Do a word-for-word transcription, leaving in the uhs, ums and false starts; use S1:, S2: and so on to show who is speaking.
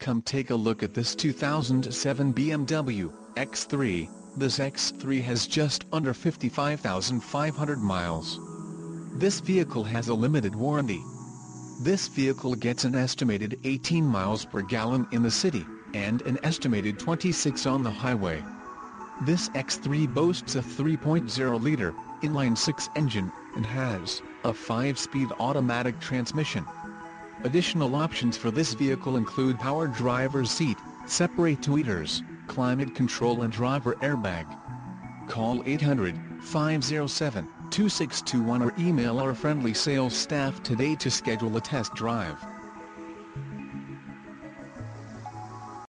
S1: Come take a look at this two thousand seven B M W X three. This X three has just under fifty-five thousand five hundred miles. This vehicle has a limited warranty. This vehicle gets an estimated eighteen miles per gallon in the city, and an estimated twenty-six on the highway. This X three boasts a three point oh liter, inline-six engine, and has a five-speed automatic transmission. Additional options for this vehicle include power driver's seat, separate tweeters, climate control and driver airbag. Call eight hundred, five oh seven, two six two one or email our friendly sales staff today to schedule a test drive.